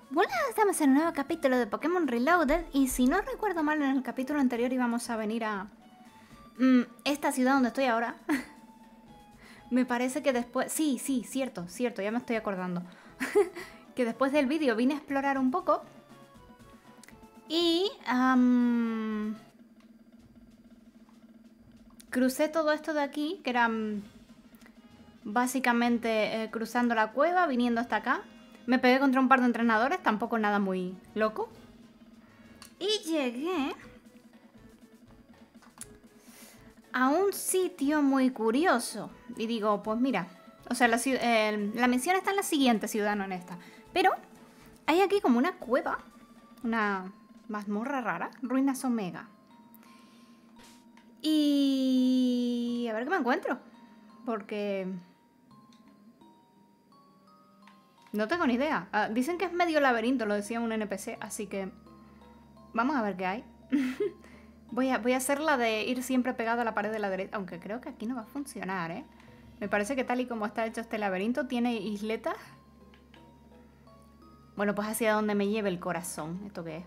Bueno, estamos en un nuevo capítulo de Pokémon Reloaded y si no recuerdo mal en el capítulo anterior íbamos a venir a esta ciudad donde estoy ahora. Me parece que después... Sí, cierto, ya me estoy acordando. Que después del vídeo vine a explorar un poco y crucé todo esto de aquí, que era básicamente cruzando la cueva, viniendo hasta acá. Me pegué contra un par de entrenadores, tampoco nada muy loco. Y llegué a un sitio muy curioso. Y digo, pues mira, o sea, la misión está en la siguiente ciudad, no en esta. Pero hay aquí como una cueva, una mazmorra rara, ruinas Omega. Y a ver qué me encuentro. Porque no tengo ni idea. Dicen que es medio laberinto, lo decía un NPC, así que vamos a ver qué hay. Voy a hacer la de ir siempre pegado a la pared de la derecha, aunque creo que aquí no va a funcionar, ¿eh? Me parece que tal y como está hecho este laberinto, tiene isletas. Bueno, pues hacia donde me lleve el corazón. ¿Esto qué es?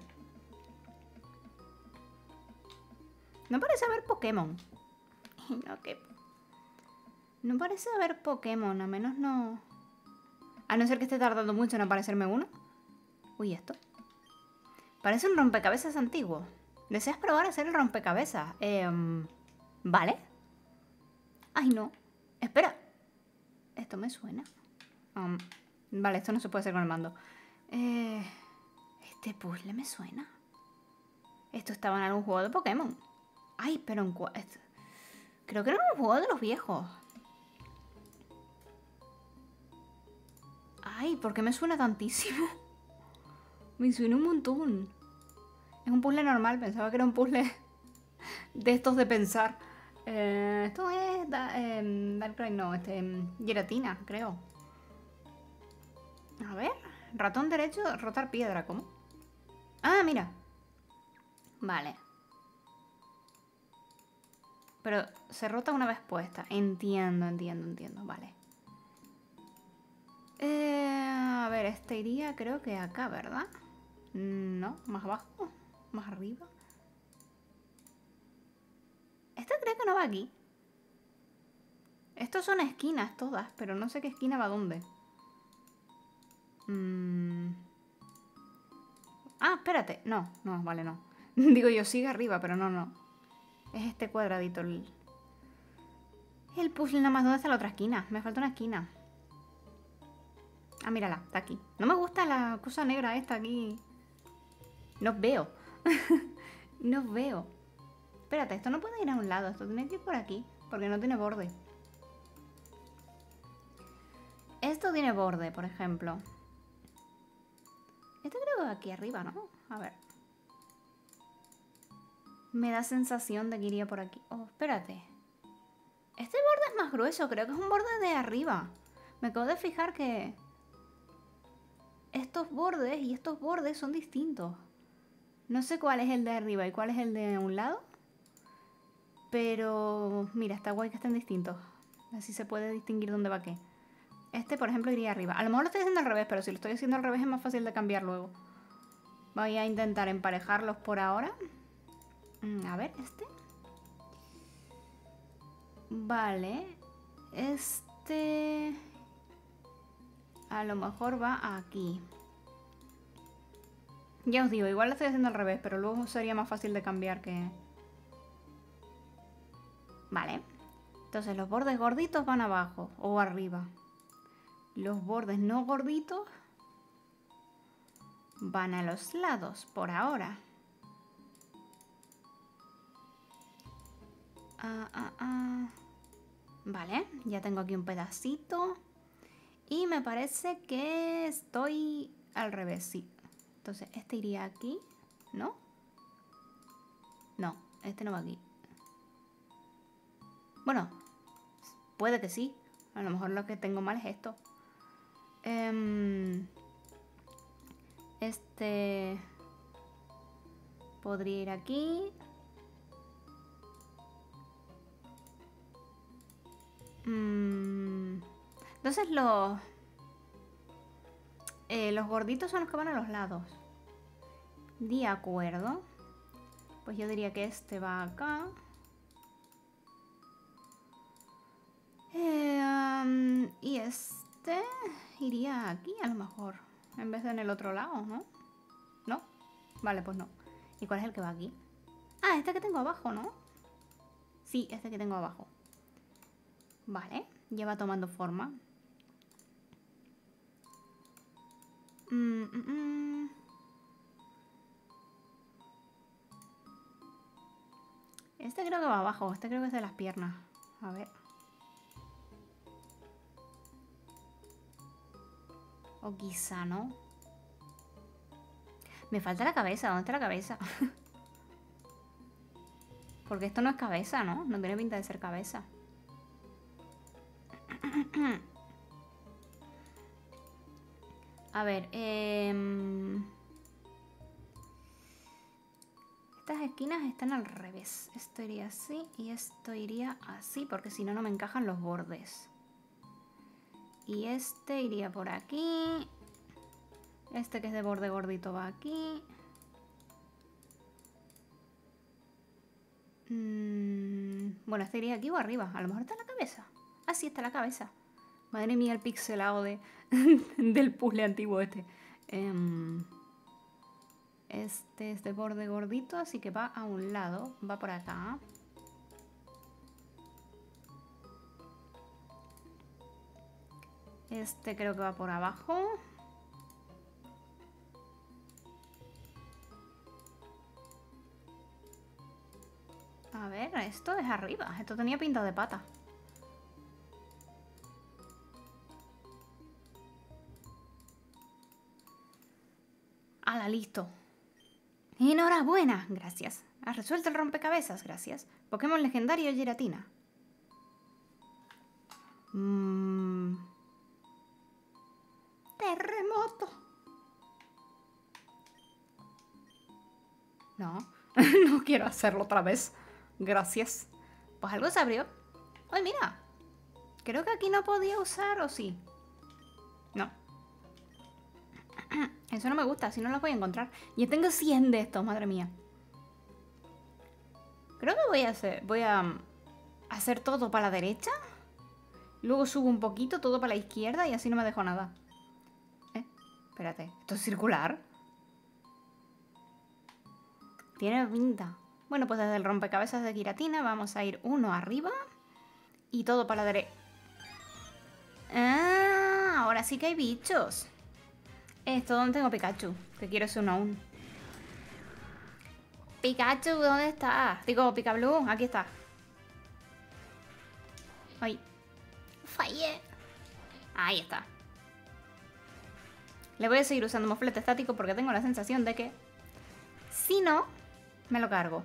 No parece haber Pokémon. No, ¿qué? No parece haber Pokémon, a menos no... A no ser que esté tardando mucho en aparecerme uno. Uy, esto. Parece un rompecabezas antiguo. ¿Deseas probar a hacer el rompecabezas? ¿Vale? Ay, no. Espera. Esto me suena. Vale, esto no se puede hacer con el mando. Este puzzle me suena. Esto estaba en algún juego de Pokémon. Ay, pero en cuál... Creo que era un juego de los viejos. Ay, ¿por qué me suena tantísimo? Me suena un montón. Es un puzzle normal, pensaba que era un puzzle de estos de pensar. Esto es Darkrai, no, Giratina, creo. A ver, ratón derecho, rotar piedra, ¿cómo? Ah, mira. Vale. Pero se rota una vez puesta. Entiendo, vale. A ver, este iría creo que acá, ¿verdad? No, más abajo, más arriba. Este creo que no va aquí. Estos son esquinas todas, pero no sé qué esquina va a dónde. Ah, espérate. No, vale, no. Digo yo, sigue arriba, pero no. Es este cuadradito. El puzzle nada más. ¿Dónde está la otra esquina? Me falta una esquina. Ah, mírala, está aquí. No me gusta la cosa negra esta aquí. No veo. No veo. Espérate, esto no puede ir a un lado. Esto tiene que ir por aquí, porque no tiene borde. Esto tiene borde, por ejemplo. Esto creo que va aquí arriba, ¿no? A ver. Me da sensación de que iría por aquí. Oh, espérate. Este borde es más grueso. Creo que es un borde de arriba. Me acabo de fijar que... estos bordes y estos bordes son distintos. No sé cuál es el de arriba y cuál es el de un lado. Pero... mira, está guay que estén distintos. Así se puede distinguir dónde va qué. Este, por ejemplo, iría arriba. A lo mejor lo estoy haciendo al revés, pero si lo estoy haciendo al revés es más fácil de cambiar luego. Voy a intentar emparejarlos por ahora. A ver, este. Vale. Este... a lo mejor va aquí. Ya os digo, igual lo estoy haciendo al revés, pero luego sería más fácil de cambiar que... Vale. Entonces los bordes gorditos van abajo o arriba. Los bordes no gorditos van a los lados, por ahora. Vale, ya tengo aquí un pedacito. Y me parece que estoy al revés, sí. Entonces, este iría aquí, ¿no? No, este no va aquí. Bueno, puede que sí. A lo mejor lo que tengo mal es esto. Este... podría ir aquí. Entonces Los gorditos son los que van a los lados. De acuerdo. Pues yo diría que este va acá. Y este iría aquí a lo mejor. En vez de en el otro lado, ¿no? ¿No? Vale, pues no. ¿Y cuál es el que va aquí? Ah, este que tengo abajo, ¿no? Sí, este que tengo abajo. Vale, ya va tomando forma. Este creo que va abajo. Este creo que es de las piernas. A ver. O quizá no. Me falta la cabeza. ¿Dónde está la cabeza? Porque esto no es cabeza, ¿no? No tiene pinta de ser cabeza. A ver, estas esquinas están al revés. Esto iría así y esto iría así, porque si no, no me encajan los bordes. Y este iría por aquí. Este que es de borde gordito va aquí. Bueno, este iría aquí o arriba. A lo mejor está la cabeza. Ah, sí, está la cabeza. Madre mía, el pixelado del puzzle antiguo este. Este es de borde gordito, así que va a un lado. Va por acá. Este creo que va por abajo. A ver, esto es arriba. Esto tenía pinta de pata. ¡Hala, listo! ¡Enhorabuena! Gracias. Has resuelto el rompecabezas, gracias. Pokémon legendario Giratina. Terremoto. No, no quiero hacerlo otra vez. Gracias. Pues algo se abrió. ¡Ay, mira! Creo que aquí no podía usar, ¿o sí? No. Eso no me gusta, si no los voy a encontrar. Yo tengo 100 de estos, madre mía. Creo que voy a hacer todo para la derecha. Luego subo un poquito, todo para la izquierda y así no me dejo nada. Espérate, ¿esto es circular? Tiene pinta. Bueno, pues desde el rompecabezas de Giratina vamos a ir uno arriba y todo para la derecha. Ah, ahora sí que hay bichos. Esto, ¿dónde tengo Pikachu? Que quiero ser uno aún. Pikachu, ¿dónde estás? Digo, Pikablue, aquí está. Ay. Fallé. Ahí está. Le voy a seguir usando moflete estático porque tengo la sensación de que si no, me lo cargo.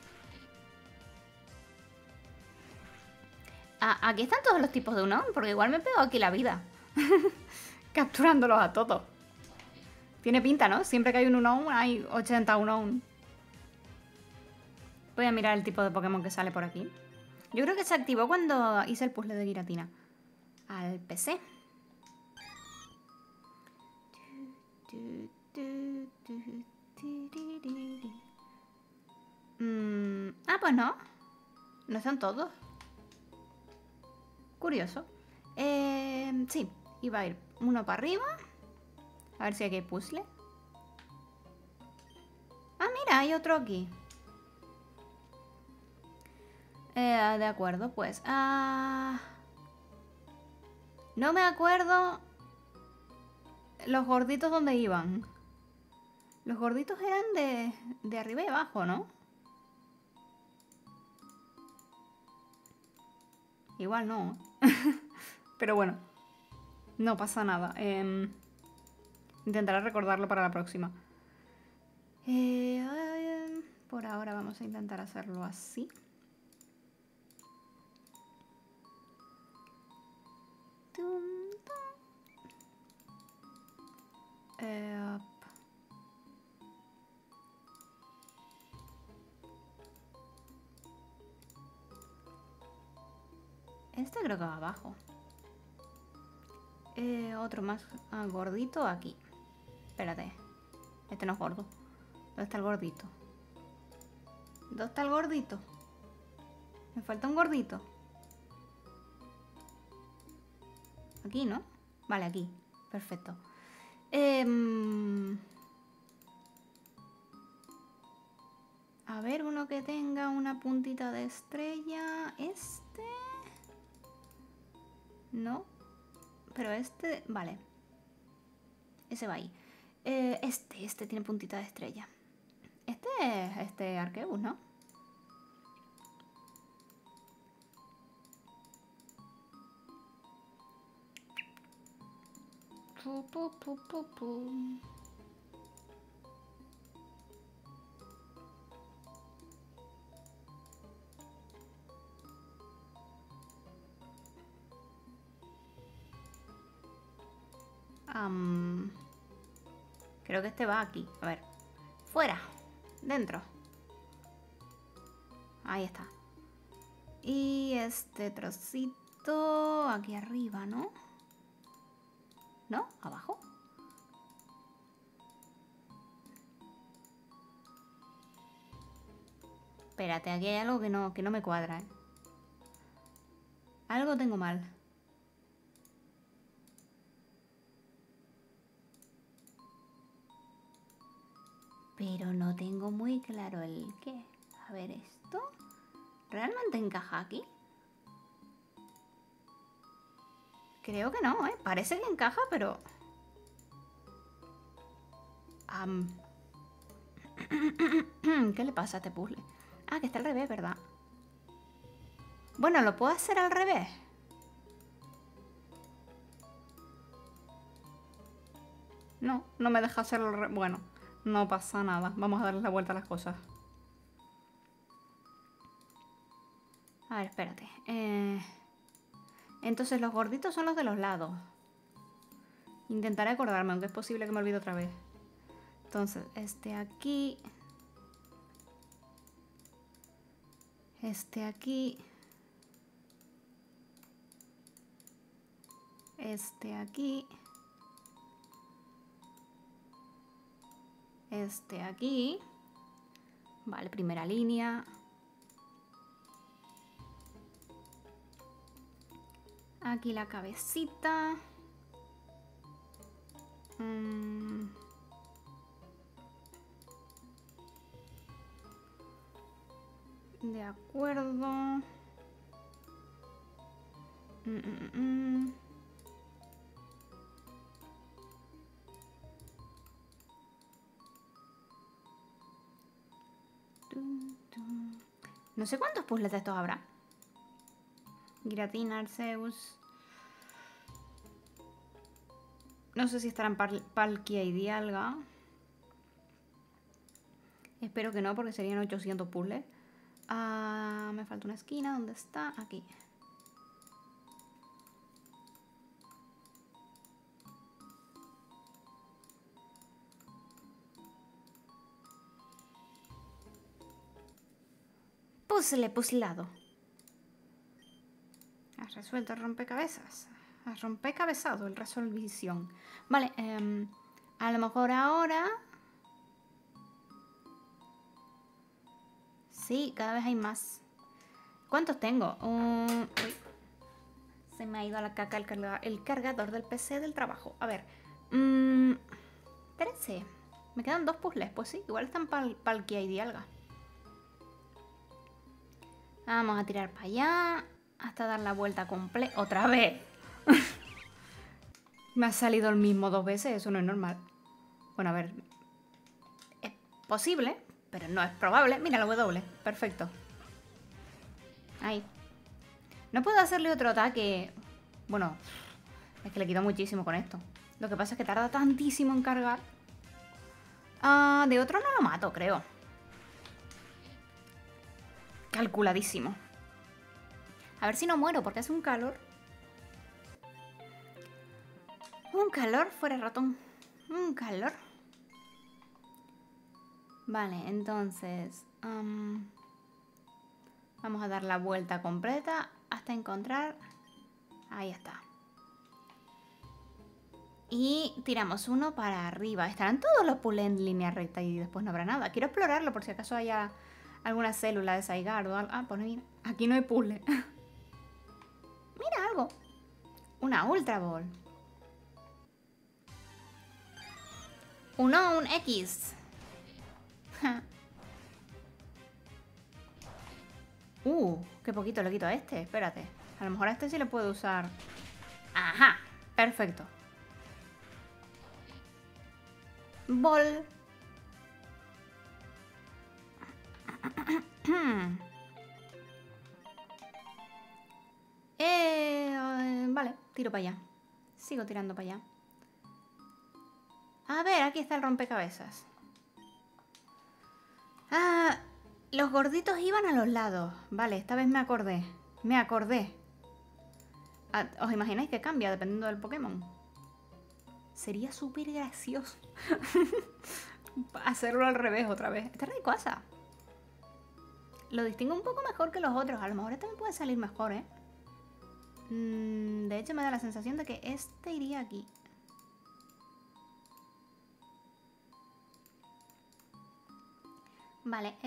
Aquí están todos los tipos de Unown, porque igual me pego aquí la vida. Capturándolos a todos. Tiene pinta, ¿no? Siempre que hay un Unown, hay 80 Unown. Voy a mirar el tipo de Pokémon que sale por aquí. Yo creo que se activó cuando hice el puzzle de Giratina. Al PC. Pues no. No son todos. Curioso. Sí, iba a ir uno para arriba. A ver si aquí hay puzzle. Ah, mira, hay otro aquí. De acuerdo, pues. No me acuerdo los gorditos dónde iban. Los gorditos eran de arriba y abajo, ¿no? Igual no. Pero bueno, no pasa nada. Intentaré recordarlo para la próxima. Por ahora vamos a intentar hacerlo así. Este creo que va abajo. Otro más gordito aquí. Espérate. Este no es gordo. ¿Dónde está el gordito? ¿Dónde está el gordito? Me falta un gordito. Aquí, ¿no? Vale, aquí. Perfecto. A ver, uno que tenga una puntita de estrella. Este... No. Pero este... Vale. Ese va ahí. Este tiene puntita de estrella. Este es Arceus, ¿no? Creo que este va aquí. A ver. Fuera. Dentro. Ahí está. Y este trocito aquí arriba, ¿no? ¿No? ¿Abajo? Espérate, aquí hay algo que no me cuadra, ¿eh? Algo tengo mal. Pero no tengo muy claro el qué. A ver, ¿esto realmente encaja aquí? Creo que no, ¿eh? Parece que encaja, pero... ¿Qué le pasa a este puzzle? Ah, que está al revés, ¿verdad? Bueno, ¿lo puedo hacer al revés? No, no me deja hacerlo al revés. Bueno, no pasa nada. Vamos a darle la vuelta a las cosas. A ver, espérate. Entonces los gorditos son los de los lados. Intentaré acordarme, aunque es posible que me olvide otra vez. Entonces, este aquí... Este aquí... Este aquí... Este aquí... Vale, primera línea... Aquí la cabecita... De acuerdo... No sé cuántos puzzles de estos habrá. Giratina, Arceus. No sé si estarán Palkia y Dialga. Espero que no, porque serían 800 puzzles. Me falta una esquina. ¿Dónde está? Aquí. Puzzleado. Has resuelto el rompecabezas. Has rompecabezado el resolución. Vale, a lo mejor ahora... Sí, cada vez hay más. ¿Cuántos tengo? Uy. Se me ha ido a la caca el cargador del PC del trabajo. A ver. 13. Me quedan 2 puzzles. Pues sí, igual están Palkia y Dialga. Vamos a tirar para allá. Hasta dar la vuelta completa. ¡Otra vez! Me ha salido el mismo 2 veces. Eso no es normal. Bueno, a ver. Es posible, pero no es probable. Mira la W. Perfecto. Ahí. No puedo hacerle otro ataque. Bueno, es que le quito muchísimo con esto. Lo que pasa es que tarda tantísimo en cargar. De otro no lo mato, creo. Calculadísimo. A ver si no muero, porque hace un calor. Un calor fuera ratón. Un calor. Vale, entonces... vamos a dar la vuelta completa hasta encontrar... Ahí está. Y tiramos uno para arriba. Estarán todos los puzzles en línea recta y después no habrá nada. Quiero explorarlo por si acaso haya alguna célula de Zygarde o algo. Ah, pues mira, aquí no hay puzzle. Mira algo. Una Ultra Ball. Un X. Qué poquito le quito a este. Espérate. A lo mejor a este sí le puedo usar. Ajá, perfecto. Ball. Vale, tiro para allá. Sigo tirando para allá. A ver, aquí está el rompecabezas. Ah, los gorditos iban a los lados. Vale, esta vez me acordé. Me acordé. Ah, ¿os imagináis que cambia dependiendo del Pokémon? Sería súper gracioso hacerlo al revés otra vez. Este es Rayquaza. Lo distingo un poco mejor que los otros. A lo mejor este me puede salir mejor, ¿eh? De hecho, me da la sensación de que este iría aquí. Vale.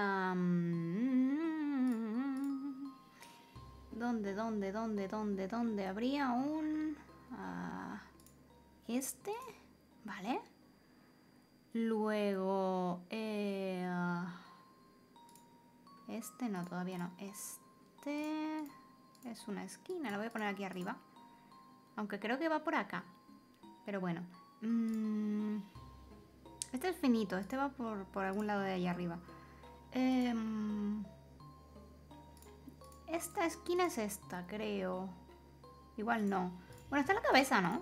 ¿Dónde habría un... este? Vale. Luego... este no, todavía no. Este... es una esquina, lo voy a poner aquí arriba. Aunque creo que va por acá. Pero bueno. Este es finito, este va por algún lado de allá arriba. Esta esquina es esta, creo. Igual no. Bueno, está en la cabeza, ¿no?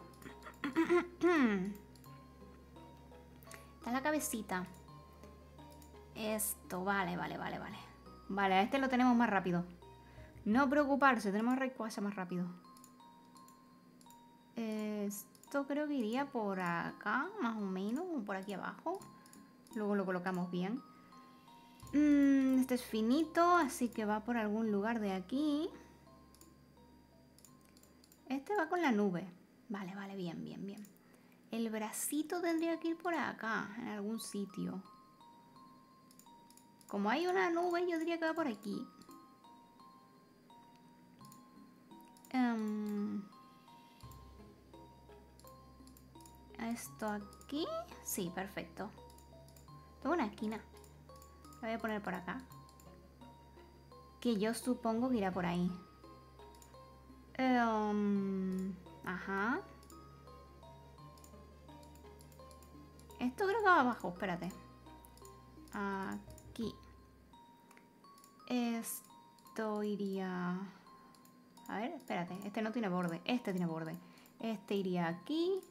Está en la cabecita. Esto, vale. Vale, a este lo tenemos más rápido. No preocuparse, tenemos Rayquaza más rápido. Esto creo que iría por acá, más o menos, o por aquí abajo. Luego lo colocamos bien. Este es finito, así que va por algún lugar de aquí. Este va con la nube. Vale, bien. El bracito tendría que ir por acá, en algún sitio. Como hay una nube, yo diría que va por aquí. Esto aquí. Sí, perfecto. Tengo una esquina. La voy a poner por acá. Que yo supongo que irá por ahí. Ajá. Esto creo que va abajo, espérate. Aquí. Esto iría... A ver, espérate. Este no tiene borde. Este tiene borde. Este iría aquí.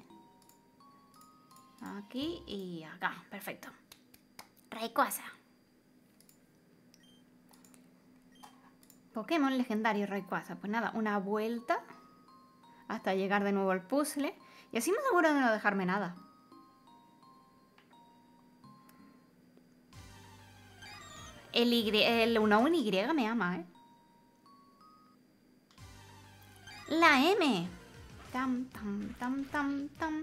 Aquí y acá. Perfecto. Rayquaza. Pokémon legendario Rayquaza. Pues nada, una vuelta hasta llegar de nuevo al puzzle. Y así me aseguro de no dejarme nada. Una Y me ama, ¿eh? La M. Tam.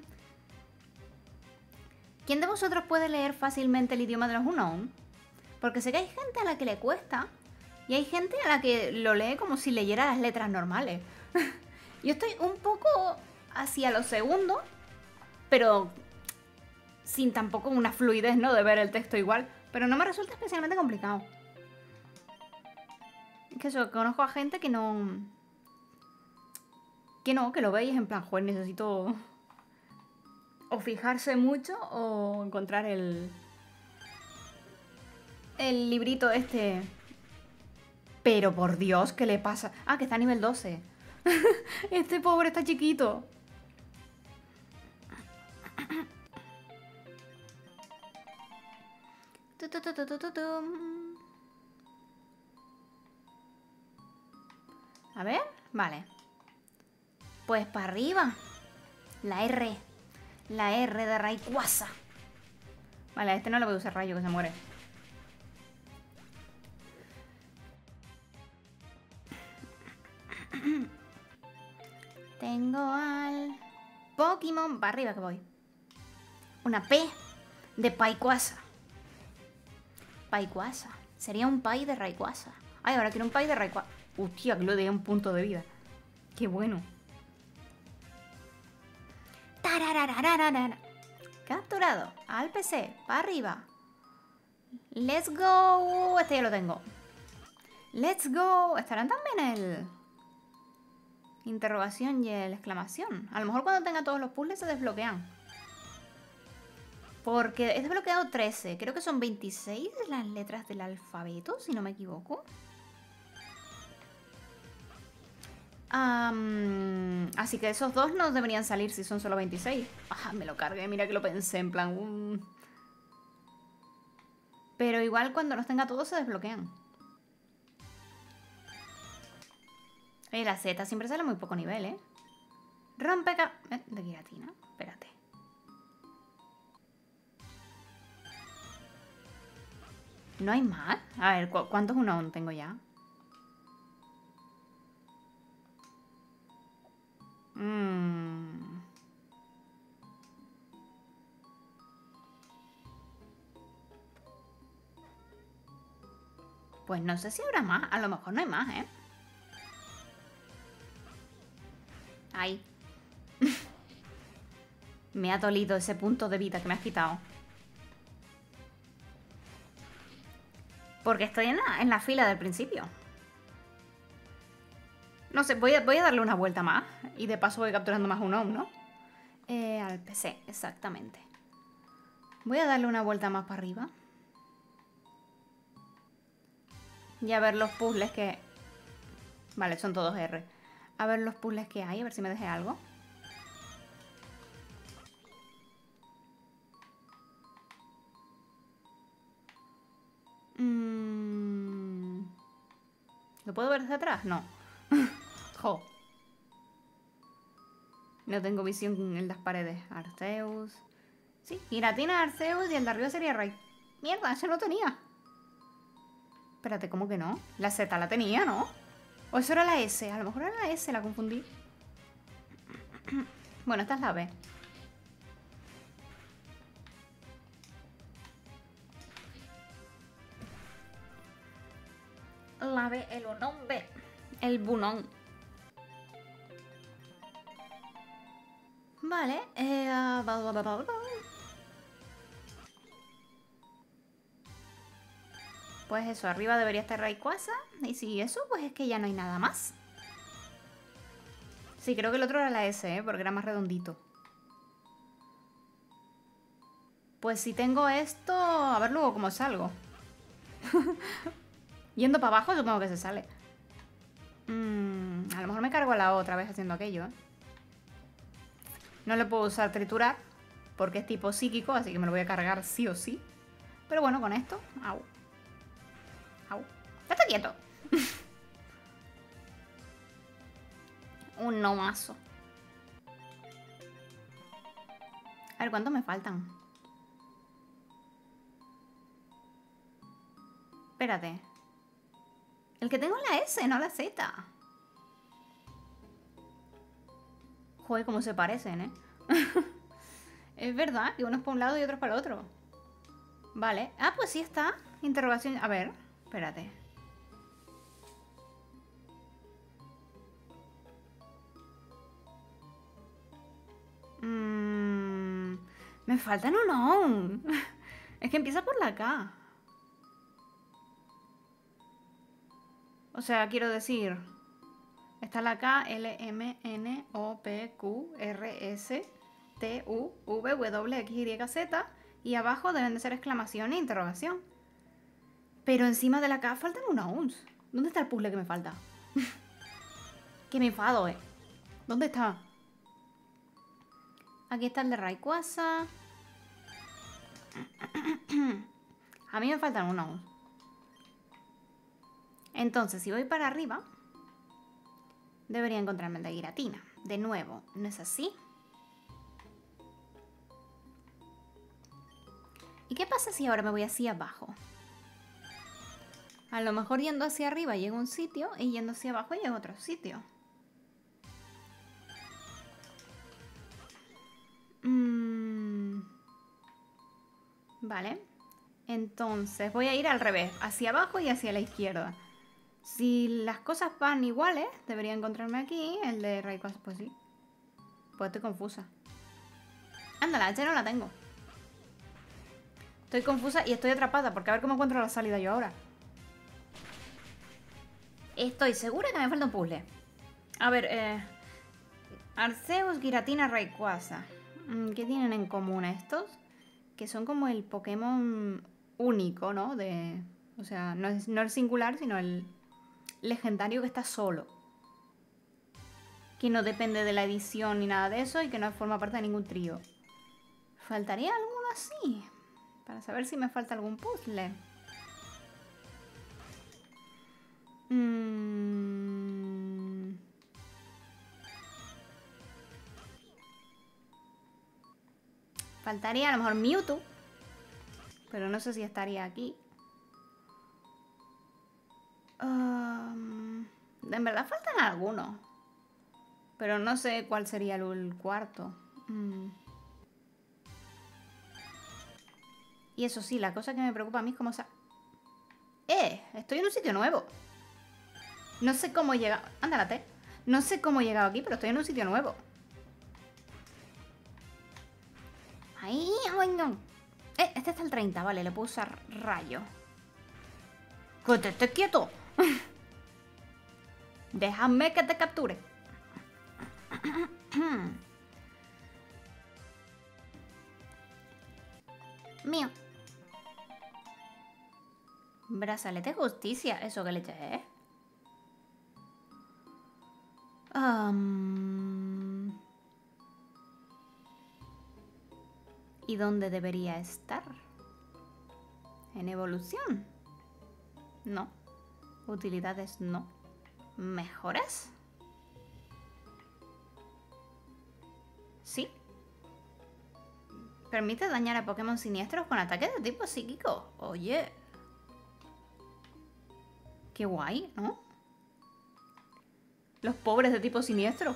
¿Quién de vosotros puede leer fácilmente el idioma de los Unown? Porque sé que hay gente a la que le cuesta. Y hay gente a la que lo lee como si leyera las letras normales. Yo estoy un poco hacia lo segundo, pero sin tampoco una fluidez, ¿no? De ver el texto igual. Pero no me resulta especialmente complicado. Es que eso, conozco a gente que no... Que lo veis en plan, joder, necesito... o fijarse mucho o encontrar el librito este. Pero por Dios, ¿qué le pasa? Ah, que está a nivel 12. Este pobre está chiquito. A ver, vale. Pues para arriba. La R. La R de Rayquaza. Vale, a este no le voy a usar rayo, que se muere. Tengo al Pokémon. Va arriba que voy. Una P de Paikwasa. Paikwasa. Sería un Pai de Rayquaza. Ay, ahora quiero un Pai de Rayquaza. Hostia, que lo de un punto de vida. Qué bueno. Tarararararara. Capturado. Al PC. Para arriba. Let's go. Este ya lo tengo. Let's go. ¿Estarán también el interrogación y el exclamación? A lo mejor cuando tenga todos los puzzles se desbloquean. Porque he desbloqueado 13. Creo que son 26 las letras del alfabeto, si no me equivoco. Así que esos dos no deberían salir si son solo 26. Ah, me lo cargué, mira que lo pensé en plan... Pero igual cuando los tenga todos se desbloquean. La Z siempre sale muy poco nivel, ¿eh? De Giratina. Espérate. ¿No hay más? A ver, ¿cuántos Unown tengo ya? Pues no sé si habrá más. A lo mejor no hay más, ¿eh? Ay. Me ha dolido ese punto de vida que me has quitado. Porque estoy en la fila del principio. No sé, voy a darle una vuelta más. Y de paso voy capturando más Unown, ¿no? Al PC, exactamente. Voy a darle una vuelta más para arriba. Y a ver los puzzles que... Vale, son todos R. A ver los puzzles que hay, a ver si me dejé algo. ¿Lo puedo ver desde atrás? No. Jo. No tengo visión en las paredes. Arceus. Sí, Giratina, Arceus y el de arriba sería Ray. Mierda, ese no tenía. Espérate, ¿cómo que no? La Z la tenía, ¿no? O eso era la S. A lo mejor era la S, la confundí. Bueno, esta es la B. La B, el Unown B. El Bunown. Vale. Pues eso, arriba debería estar Rayquaza. Y si eso, pues es que ya no hay nada más. Sí, creo que el otro era la S, porque era más redondito. Pues si tengo esto... A ver luego cómo salgo. Yendo para abajo supongo que se sale. A lo mejor me cargo a la otra vez haciendo aquello, ¿eh? No le puedo usar triturar, porque es tipo psíquico, así que me lo voy a cargar sí o sí. Pero bueno, con esto... Au. Au. ¡Estate quieto! Un nomazo. A ver, ¿cuántos me faltan? Espérate. El que tengo es la S, no la Z. Joder, cómo se parecen, ¿eh? Es verdad, que uno es para un lado y otro es para el otro. Vale. Ah, pues sí está. Interrogación. A ver, espérate. Me faltan Unown. Es que empieza por la K. O sea, quiero decir... Está la K, L, M, N, O, P, Q, R, S, T, U, V, W, X, Y, Z. Y abajo deben de ser exclamación e interrogación. Pero encima de la K faltan Unowns. ¿Dónde está el puzzle que me falta? Que me enfado, ¿eh? ¿Dónde está? Aquí está el de Rayquaza. A mí me faltan Unowns. Entonces, si voy para arriba... Debería encontrarme el de Giratina. De nuevo, ¿no es así? ¿Y qué pasa si ahora me voy hacia abajo? A lo mejor yendo hacia arriba llego a un sitio y yendo hacia abajo llego a otro sitio. Vale. Entonces voy a ir al revés, hacia abajo y hacia la izquierda. Si las cosas van iguales, debería encontrarme aquí el de Rayquaza. Pues sí. Pues estoy confusa. Anda, la H no la tengo. Estoy confusa y estoy atrapada, porque a ver cómo encuentro la salida yo ahora. Estoy segura que me falta un puzzle. A ver, Arceus, Giratina, Rayquaza. ¿Qué tienen en común estos? Que son como el Pokémon único, ¿no? O sea, no el singular, sino el legendario que está solo. Que no depende de la edición ni nada de eso y que no forma parte de ningún trío. ¿Faltaría alguno así? Para saber si me falta algún puzzle. Faltaría a lo mejor Mewtwo. Pero no sé si estaría aquí. En verdad faltan algunos. Pero no sé cuál sería el cuarto. Y eso sí, la cosa que me preocupa a mí es cómo se... Estoy en un sitio nuevo. No sé cómo he llegado... Ándalate. No sé cómo he llegado aquí, pero estoy en un sitio nuevo. Ahí, bueno. Este está el 30, vale, le puedo usar rayo. ¡Que te estés quieto! Déjame que te capture. Mío. Brazalete de justicia. ¿Eso qué leche es? ¿Y dónde debería estar? ¿En evolución? No. Utilidades no. ¿Mejoras? Sí. Permite dañar a Pokémon siniestros con ataques de tipo psíquico. Oye. Qué guay, ¿no? Los pobres de tipo siniestro.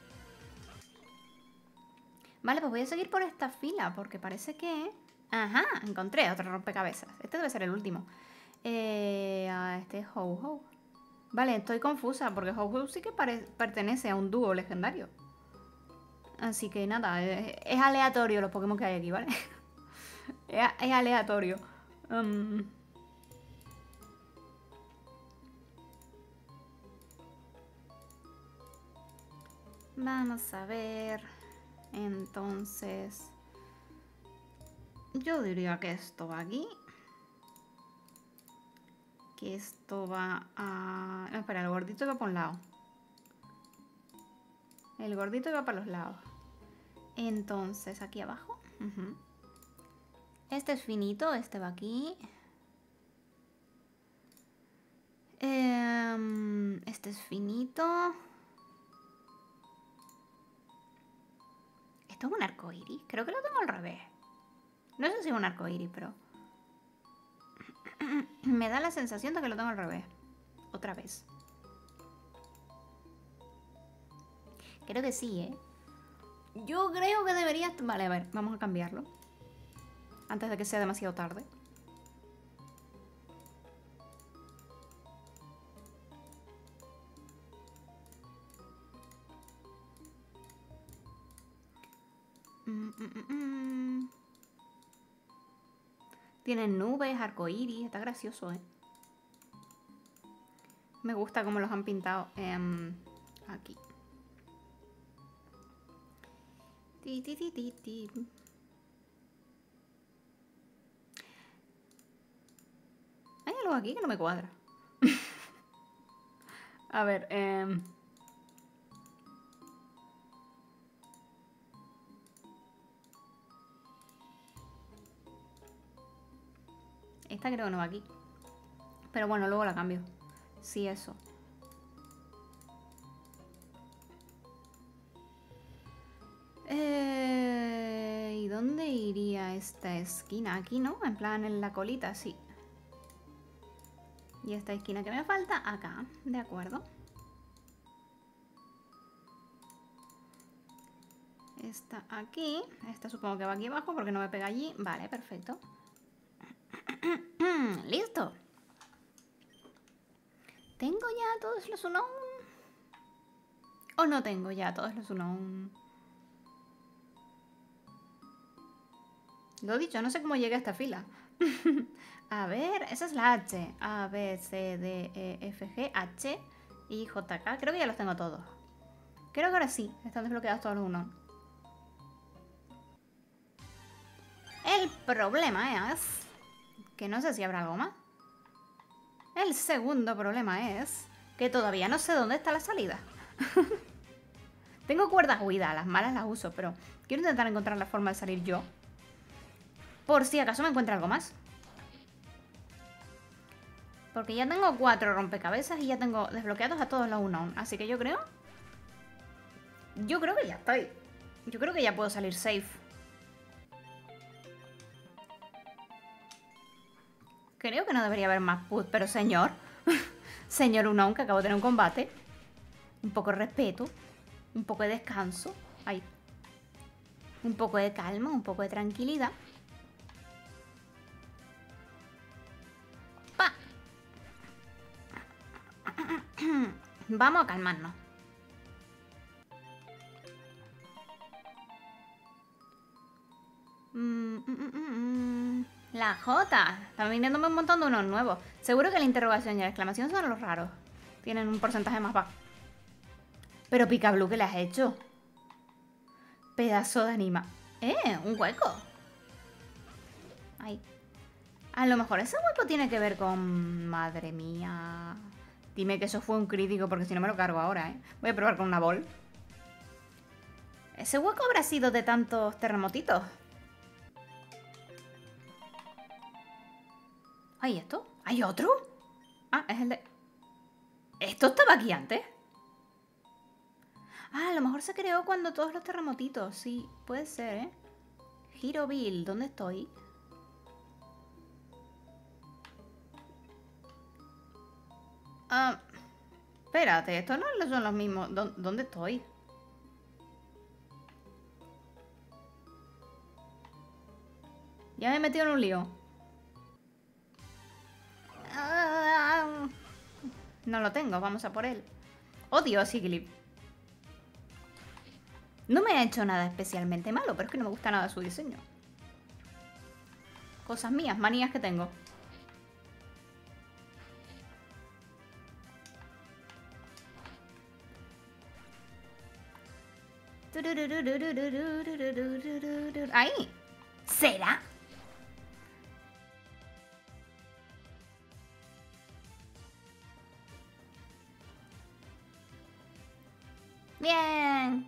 Vale, pues voy a seguir por esta fila porque parece que... Ajá, encontré otro rompecabezas. Este debe ser el último. Este es Ho-Ho. Vale, estoy confusa porque Ho-Ho sí que pertenece a un dúo legendario. Así que nada, es aleatorio los Pokémon que hay aquí, ¿vale? es aleatorio. Vamos a ver. Entonces... Yo diría que esto va aquí. Que esto va a... No, espera, el gordito va para un lado. El gordito va para los lados. Entonces, aquí abajo. Este es finito, este va aquí. Este es finito. ¿Esto es un arcoíris? Creo que lo tengo al revés. No sé si es un arcoíris, pero... Me da la sensación de que lo tengo al revés. Otra vez. Creo que sí, ¿eh? Yo creo que debería... Vale, a ver, vamos a cambiarlo. Antes de que sea demasiado tarde. Tienen nubes, arcoíris, está gracioso, ¿eh? Me gusta cómo los han pintado aquí. Hay algo aquí que no me cuadra. A ver, esta creo que no va aquí. Pero bueno, luego la cambio. Sí, eso. ¿Y dónde iría esta esquina? Aquí, ¿no? En plan, en la colita, sí. Y esta esquina que me falta, acá. De acuerdo. Esta aquí. Esta supongo que va aquí abajo porque no me pega allí. Vale, perfecto. Listo. ¿Tengo ya todos los unknown? ¿O no tengo ya todos los unknown? Lo dicho, no sé cómo llegué a esta fila. A ver, esa es la H. A, B, C, D, E, F, G, H y J, K. Creo que ya los tengo todos. Creo que ahora sí, están desbloqueados todos los unknown. El problema es que no sé si habrá algo más. El segundo problema es que todavía no sé dónde está la salida. Tengo cuerdas huidas, las malas las uso, pero quiero intentar encontrar la forma de salir yo. Por si acaso me encuentre algo más. Porque ya tengo 4 rompecabezas y ya tengo desbloqueados a todos los unknown. Así que yo creo que ya estoy. Yo creo que ya puedo salir safe. Creo que no debería haber más put, pero señor. Señor unknown, que acabo de tener un combate. Un poco de respeto. Un poco de descanso. Ahí. Un poco de calma, un poco de tranquilidad. ¡Pa! Vamos a calmarnos. La J. Están viniéndome un montón de unos nuevos. Seguro que la interrogación y la exclamación son los raros. Tienen un porcentaje más bajo. Pero Picablu, ¿qué le has hecho? Pedazo de anima. Un hueco. Ay. A lo mejor ese hueco tiene que ver con... Madre mía. Dime que eso fue un crítico, porque si no me lo cargo ahora, ¿eh? Voy a probar con una bol. ¿Ese hueco habrá sido de tantos terremotitos? ¿Hay esto? ¿Hay otro? Ah, es el de... ¿Esto estaba aquí antes? Ah, a lo mejor se creó cuando todos los terremotitos. Sí, puede ser, ¿eh? Giroville, ¿dónde estoy? Ah, espérate, estos no son los mismos. ¿Dónde estoy? Ya me he metido en un lío. No lo tengo, vamos a por él. Odio a Siglip. No me ha hecho nada especialmente malo, pero es que no me gusta nada su diseño. Cosas mías, manías que tengo. ¡Ahí! ¿Será? Bien.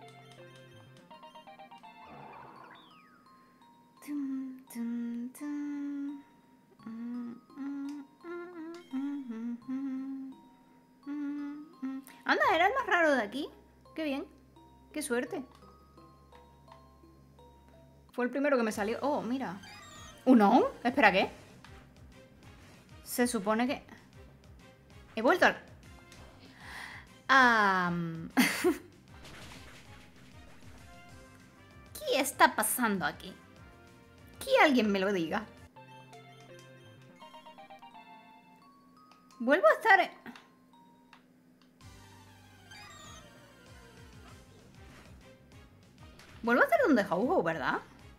Anda, era el más raro de aquí. Qué bien. Qué suerte. Fue el primero que me salió. Oh, mira. ¿Uno? Espera, ¿qué? Se supone que... He vuelto al... ¿Qué está pasando aquí? Que alguien me lo diga. Vuelvo a estar... Vuelvo a estar donde Ho-Ho, ¿verdad?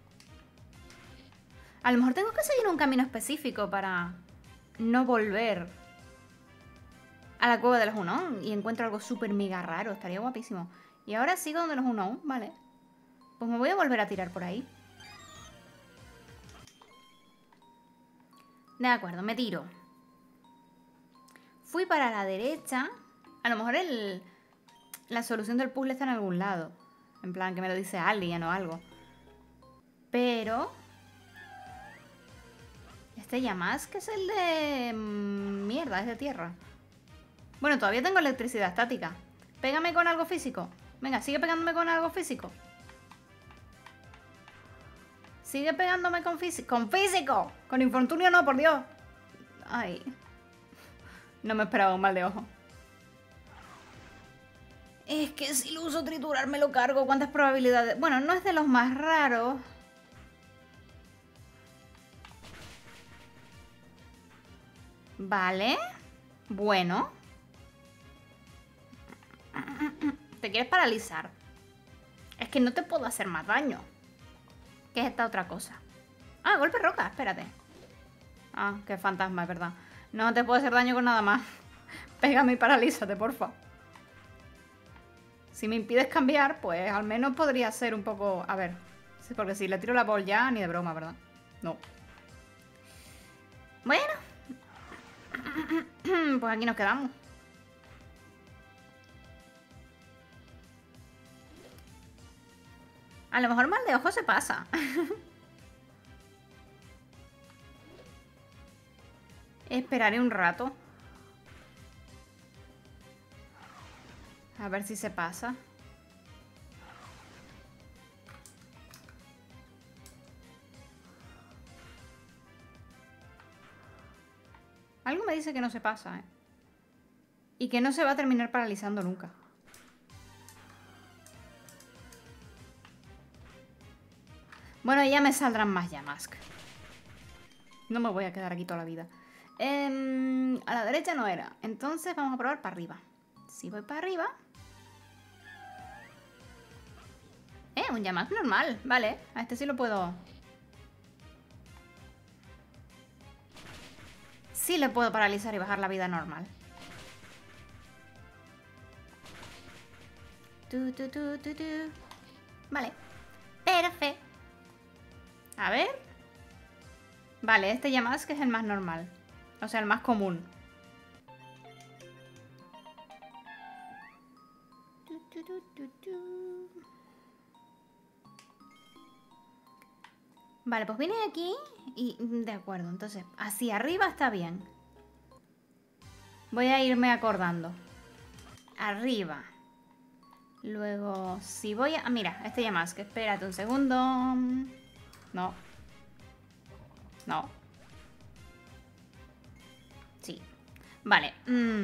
A lo mejor tengo que seguir un camino específico para no volver a la cueva de los Unknown y encuentro algo súper mega raro. Estaría guapísimo. Y ahora sigo donde los Unknown, vale. Pues me voy a volver a tirar por ahí. De acuerdo, me tiro. Fui para la derecha. A lo mejor la solución del puzzle está en algún lado. En plan, que me lo dice Alien o algo. Pero... Este Yamask es el de... Mierda, es de tierra. Bueno, todavía tengo electricidad estática. Pégame con algo físico. Venga, sigue pegándome con algo físico. Sigue pegándome con físico. ¡Con físico! Con infortunio no, por Dios. Ay. No me esperaba un mal de ojo. Es que si lo uso triturar me lo cargo. ¿Cuántas probabilidades? Bueno, no es de los más raros. Vale. Bueno. Te quieres paralizar. Es que no te puedo hacer más daño. ¿Qué es esta otra cosa? Ah, golpe roca, espérate. Ah, qué fantasma, es verdad. No te puedo hacer daño con nada más. Pégame y paralízate, porfa. Si me impides cambiar, pues al menos podría ser un poco... A ver, sí, porque si le tiro la bol ya, ni de broma, ¿verdad? No. Bueno. Pues aquí nos quedamos. A lo mejor mal de ojo se pasa. Esperaré un rato. A ver si se pasa. Algo me dice que no se pasa, ¿eh? Y que no se va a terminar paralizando nunca. Bueno, ya me saldrán más Yamask. No me voy a quedar aquí toda la vida. A la derecha no era. Entonces vamos a probar para arriba. Si voy para arriba... un Yamask normal. Vale, a este sí lo puedo... Sí le puedo paralizar y bajar la vida normal. Vale. Perfecto. A ver. Vale, este Yamask es el más normal. O sea, el más común. Vale, pues vine aquí y... De acuerdo, entonces, hacia arriba está bien. Voy a irme acordando. Arriba. Luego, si voy a... mira, este Yamask. Espérate un segundo. No. No. Sí. Vale.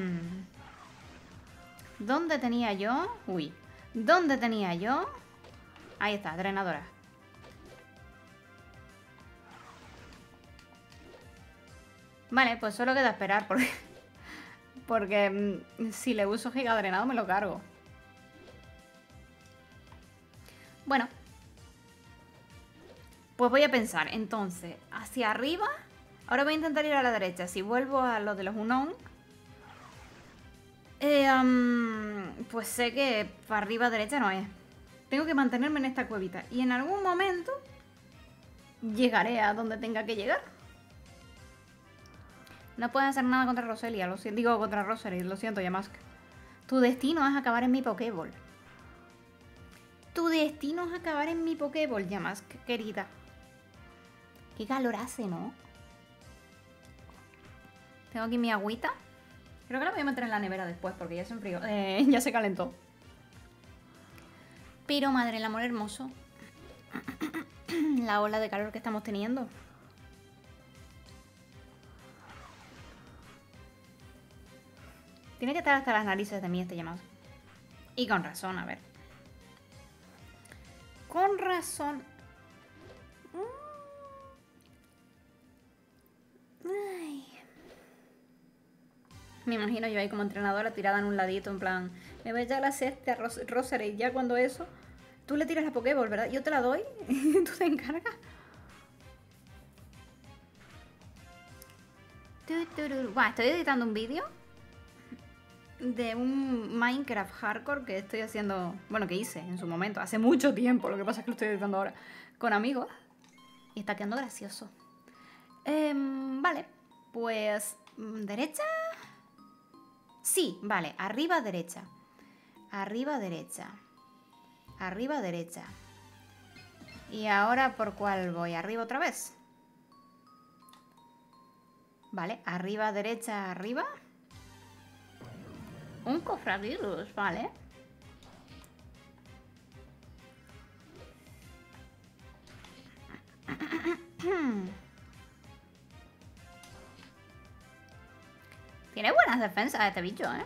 ¿Dónde tenía yo? Uy. ¿Dónde tenía yo? Ahí está, drenadora. Vale, pues solo queda esperar porque si le uso giga drenado me lo cargo. Bueno. Pues voy a pensar, entonces, hacia arriba. Ahora voy a intentar ir a la derecha. Si vuelvo a lo de los Unown, pues sé que para arriba derecha no es. Tengo que mantenerme en esta cuevita. Y en algún momento llegaré a donde tenga que llegar. No puedes hacer nada contra Roselia, lo siento. Digo, contra Rosalie, lo siento, Yamask. Tu destino es acabar en mi Pokéball. Tu destino es acabar en mi Pokéball, Yamask, querida. Qué calor hace, ¿no? Tengo aquí mi agüita. Creo que la voy a meter en la nevera después porque ya se enfrió. Ya se calentó. Pero madre, el amor hermoso. La ola de calor que estamos teniendo. Tiene que estar hasta las narices de mí este llamado. Y con razón, a ver. Con razón. Ay. Me imagino yo ahí como entrenadora tirada en un ladito, en plan, me voy a echar la cesta a Rosalie. Ya cuando eso, tú le tiras la Pokéball, ¿verdad? Yo te la doy y tú te encargas. Bueno, estoy editando un vídeo de un Minecraft hardcore que estoy haciendo, bueno, que hice en su momento, hace mucho tiempo, lo que pasa es que lo estoy editando ahora, con amigos. Y está quedando gracioso. Vale, pues, ¿derecha? Sí, vale, arriba derecha. Arriba derecha. Arriba derecha. ¿Y ahora por cuál voy? ¿Arriba otra vez? Vale, arriba derecha, arriba. Un cofravirus, vale. Tiene buenas defensas este bicho, ¿eh?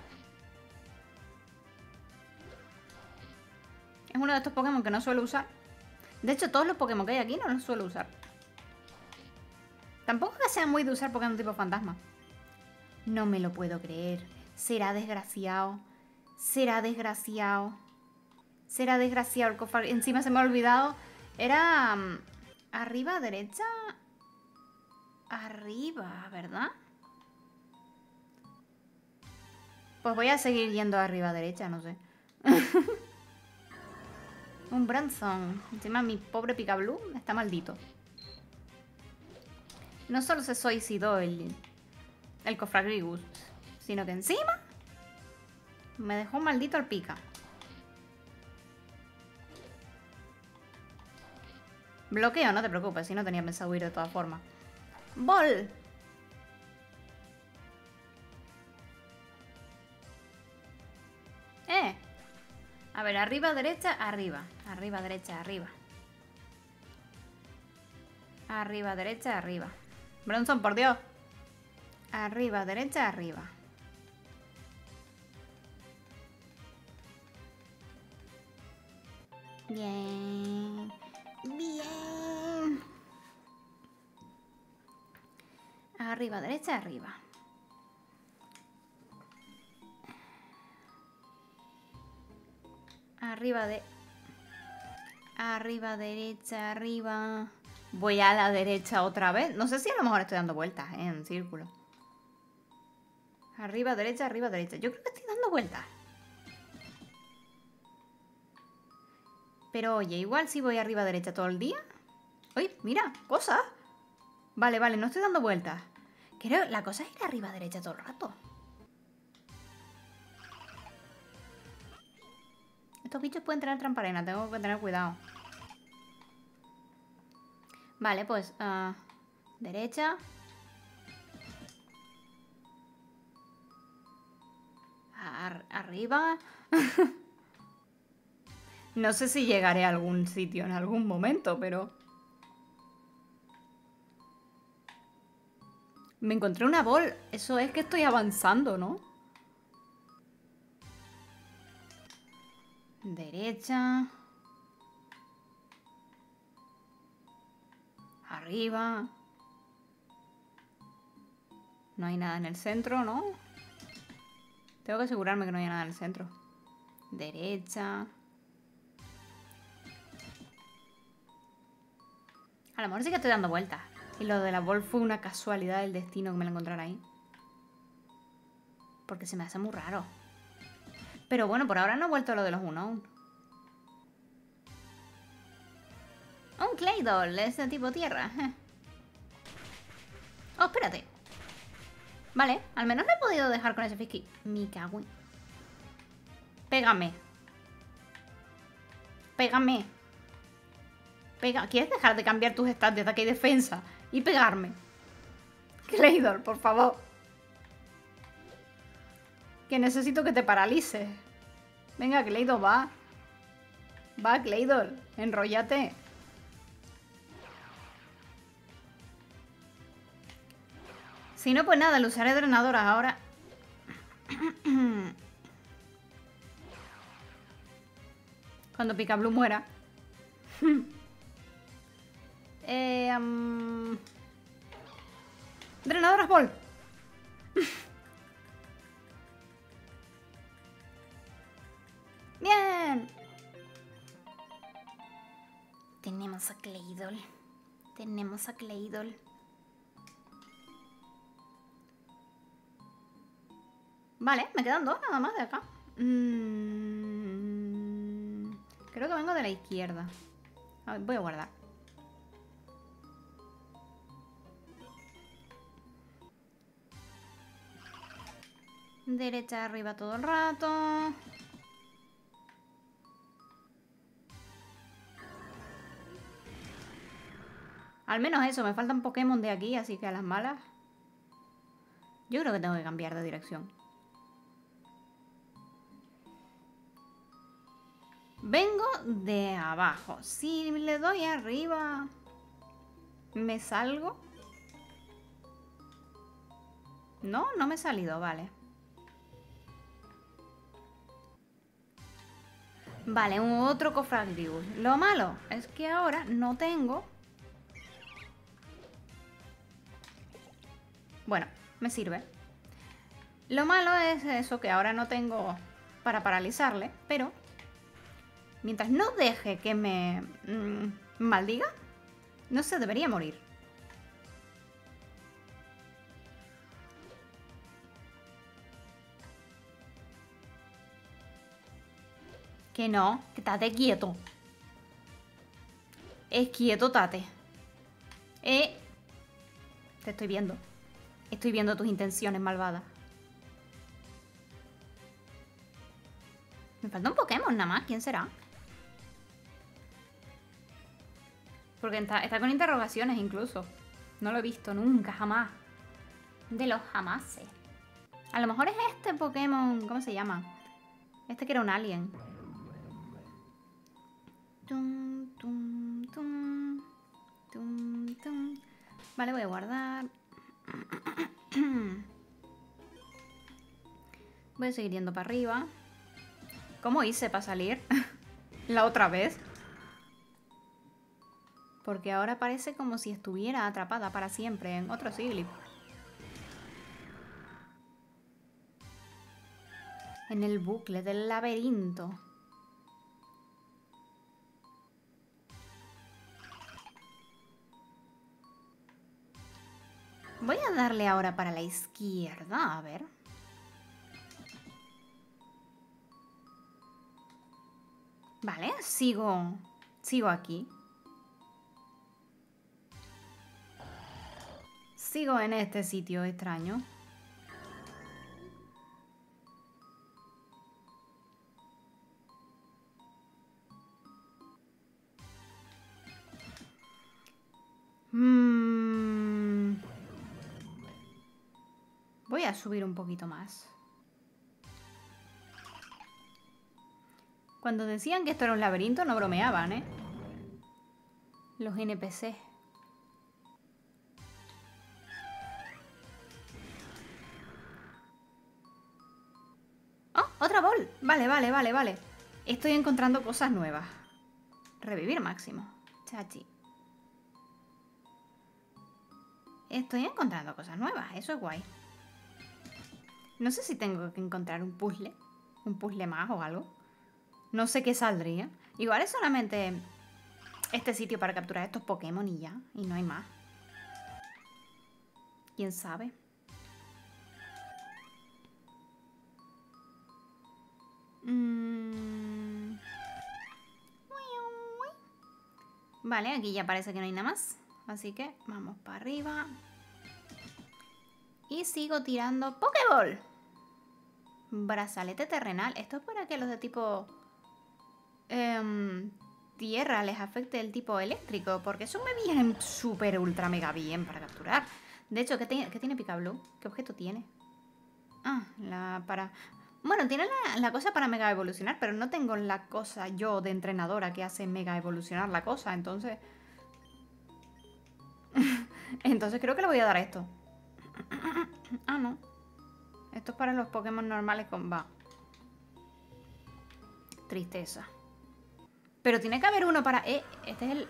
Es uno de estos Pokémon que no suelo usar. De hecho, todos los Pokémon que hay aquí no los suelo usar. Tampoco es que sean muy de usar Pokémon tipo fantasma. No me lo puedo creer. Será desgraciado. Será desgraciado. Será desgraciado el cofre. Encima se me ha olvidado. Era... arriba, derecha. Arriba, ¿verdad? Pues voy a seguir yendo arriba, derecha, no sé. Un Bronzong. Encima mi pobre Picablu está maldito. No solo se suicidó el Cofragrigus, sino que encima me dejó maldito al pica. Bloqueo, no te preocupes, si no tenía pensado huir de todas formas. ¡Bol! A ver, arriba, derecha, arriba. Arriba, derecha, arriba. Arriba, derecha, arriba. Bronzong, por Dios. Arriba, derecha, arriba. Bien. Bien. Arriba, derecha, arriba. Arriba, derecha, arriba. Voy a la derecha otra vez. No sé si a lo mejor estoy dando vueltas en círculo. Arriba, derecha, arriba, derecha. Yo creo que estoy dando vueltas. Pero oye, igual si voy arriba, derecha todo el día. Uy, mira, cosas. Vale, vale, no estoy dando vueltas. Creo, la cosa es ir arriba, derecha todo el rato. Estos bichos pueden tener trampa arena, tengo que tener cuidado. Vale, pues derecha. Arriba. No sé si llegaré a algún sitio en algún momento, pero... Me encontré una bol. Eso es que estoy avanzando, ¿no? Derecha. Arriba. No hay nada en el centro, ¿no? Tengo que asegurarme que no haya nada en el centro. Derecha. A lo mejor sí que estoy dando vueltas. Y lo de la bol fue una casualidad del destino que me la encontrara ahí. Porque se me hace muy raro. Pero bueno, por ahora no he vuelto a lo de los Unown. Un Claydol, es de tipo tierra. Oh, espérate. Vale, al menos me he podido dejar con ese Fisky. Me cago en... Pégame. Pégame. ¿Quieres dejar de cambiar tus stats de ataque y defensa? Y pegarme. Claydol, por favor. Que necesito que te paralices. Venga, Claydol, va. Va, Claydol. Enróllate. Si no, pues nada, le usaré drenadoras ahora. Cuando Picablu muera. Drenadoras Ball. Bien. Tenemos a Claydol. Tenemos a Claydol. Vale, me quedan dos nada más de acá. Creo que vengo de la izquierda. A ver, voy a guardar. Derecha arriba todo el rato. Al menos eso, me faltan Pokémon de aquí, así que a las malas. Yo creo que tengo que cambiar de dirección. Vengo de abajo. Si le doy arriba, ¿me salgo? No, no me he salido, vale. Vale, otro Cofragrigus. Lo malo es que ahora no tengo... Bueno, me sirve. Lo malo es eso, que ahora no tengo para paralizarle, pero mientras no deje que me maldiga, no se debería morir. Que no, que estate quieto. Es quieto, tate. Te estoy viendo. Estoy viendo tus intenciones malvadas. Me falta un Pokémon nada más. ¿Quién será? Porque está con interrogaciones incluso. No lo he visto nunca, jamás. De los jamases. A lo mejor es este Pokémon. ¿Cómo se llama? Este que era un alien. Tum, tum, tum. Tum, tum. Vale, voy a guardar. Voy a seguir yendo para arriba. ¿Cómo hice para salir? La otra vez. Porque ahora parece como si estuviera atrapada para siempre en otro Siglip. En el bucle del laberinto. Voy a darle ahora para la izquierda, a ver. Vale, sigo aquí. Sigo en este sitio extraño. Voy a subir un poquito más. Cuando decían que esto era un laberinto no bromeaban, ¿eh? Los NPC. ¡Oh! ¡Otra bol! Vale. Estoy encontrando cosas nuevas. Revivir máximo. Chachi. Estoy encontrando cosas nuevas. Eso es guay. No sé si tengo que encontrar un puzzle. Un puzzle más o algo. No sé qué saldría. Igual es solamente este sitio para capturar estos Pokémon y ya. Y no hay más. ¿Quién sabe? Vale, aquí ya parece que no hay nada más. Así que vamos para arriba. Y sigo tirando Pokéball. Brazalete terrenal. Esto es para que los de tipo tierra les afecte el tipo eléctrico. Porque eso me viene súper ultra mega bien para capturar. De hecho, ¿qué tiene Pikablue? ¿Qué objeto tiene? Ah, bueno, tiene la cosa para mega evolucionar, pero no tengo la cosa yo de entrenadora que hace mega evolucionar la cosa, entonces... Entonces creo que le voy a dar a esto. Ah, no. Esto es para los Pokémon normales con... Va. Tristeza. Pero tiene que haber uno para... este es el...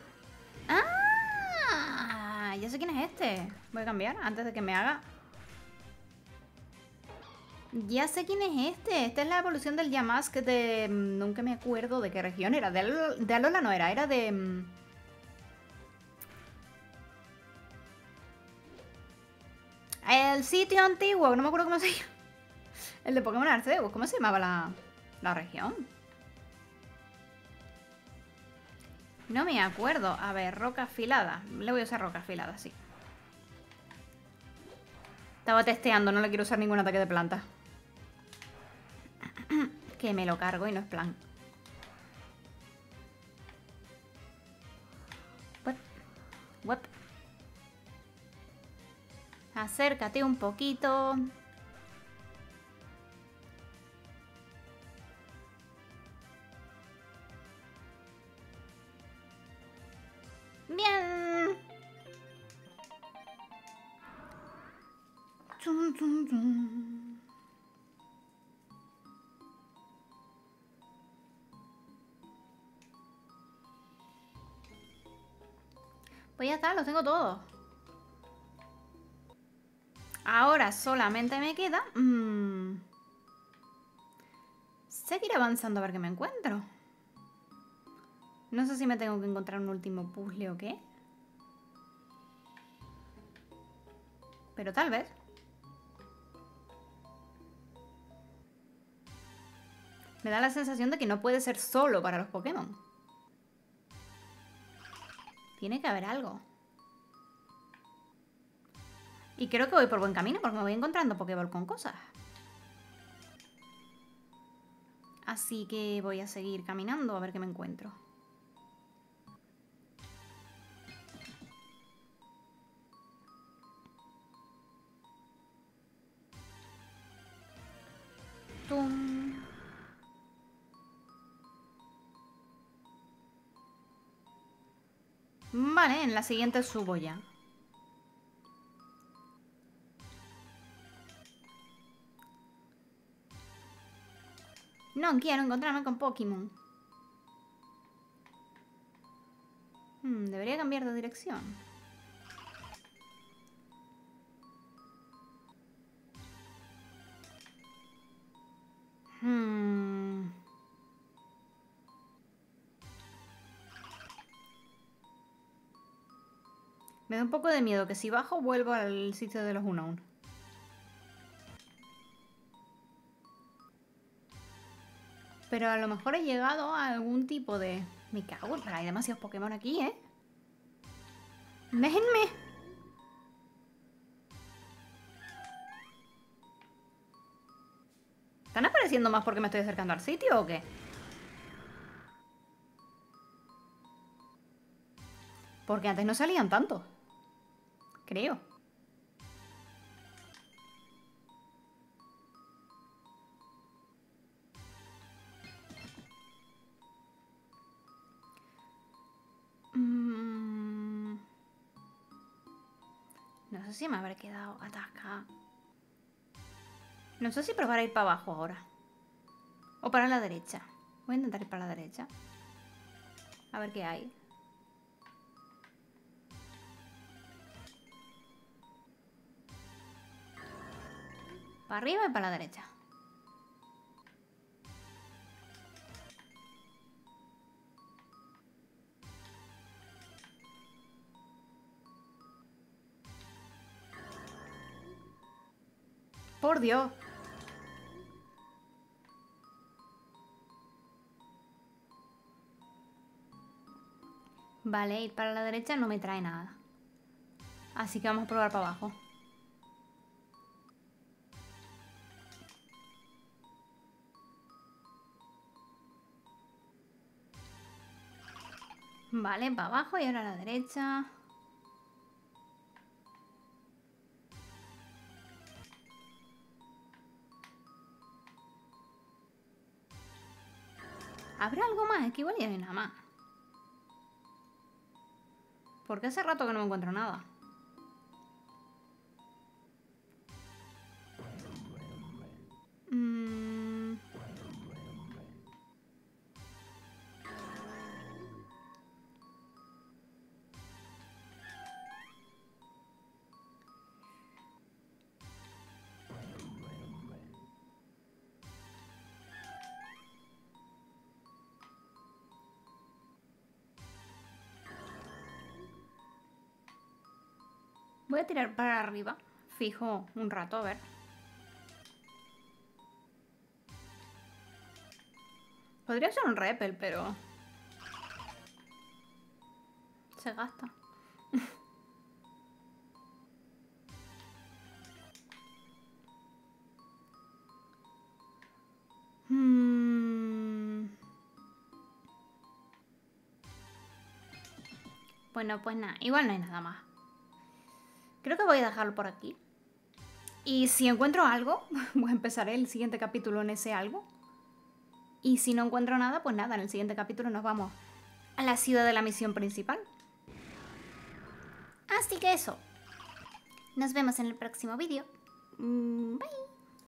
¡Ah! Ya sé quién es este. Voy a cambiar antes de que me haga... Ya sé quién es este. Esta es la evolución del Yamask de... Nunca me acuerdo de qué región era. De Alola no era. Era de... El sitio antiguo. No me acuerdo cómo se llama. El de Pokémon Arceus. ¿Cómo se llamaba la región? No me acuerdo. A ver, roca afilada. Le voy a usar roca afilada, sí. Estaba testeando. No le quiero usar ningún ataque de planta. Que me lo cargo y no es plan. What? Acércate un poquito. Bien. Zum, zum, zum. Pues ya está, los tengo todos. Ahora solamente me queda... seguir avanzando a ver qué me encuentro. No sé si me tengo que encontrar un último puzzle o qué. Pero tal vez. Me da la sensación de que no puede ser solo para los Pokémon. Tiene que haber algo. Y creo que voy por buen camino porque me voy encontrando Pokéball con cosas. Así que voy a seguir caminando a ver qué me encuentro. ¡Tum! Vale, en la siguiente subo ya. No quiero encontrarme con Pokémon. Debería cambiar de dirección. Me da un poco de miedo que si bajo vuelvo al sitio de los Unown. Pero a lo mejor he llegado a algún tipo de... Me cago, pero hay demasiados Pokémon aquí, ¿eh? ¡Déjenme! ¿Están apareciendo más porque me estoy acercando al sitio o qué? Porque antes no salían tantos. Creo. No sé si me habré quedado atascada. No sé si probar a ir para abajo ahora. O para la derecha. Voy a intentar ir para la derecha. A ver qué hay. Para arriba y para la derecha. ¡Por Dios! Vale, ir para la derecha no me trae nada. Así que vamos a probar para abajo. Vale, para abajo y ahora a la derecha. ¿Habrá algo más? Es que igual ya no hay nada más. Porque hace rato que no me encuentro nada. Voy a tirar para arriba. Fijo un rato, a ver. Podría ser un repel, pero... se gasta. Bueno, pues nada. Igual no hay nada más. Creo que voy a dejarlo por aquí. Y si encuentro algo, voy a empezar el siguiente capítulo en ese algo. Y si no encuentro nada, pues nada, en el siguiente capítulo nos vamos a la ciudad de la misión principal. Así que eso. Nos vemos en el próximo vídeo. Bye.